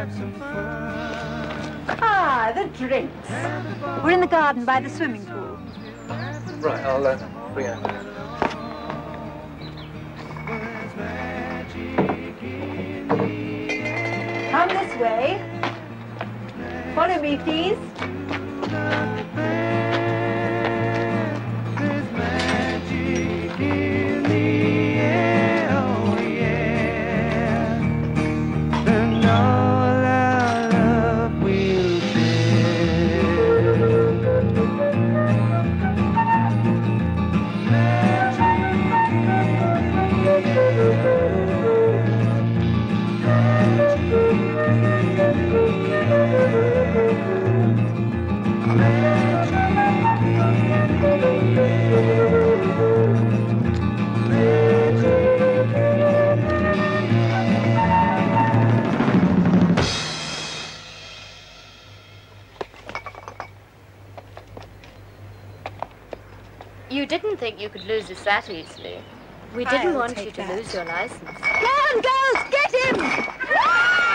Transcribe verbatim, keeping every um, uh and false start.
Ah, the drinks. We're in the garden by the swimming pool. Right, I'll uh, bring it. Come this way. Follow me, please. You didn't think you could lose us that easily. We didn't I'll want take you to that. lose your license. Come on, girls, get him!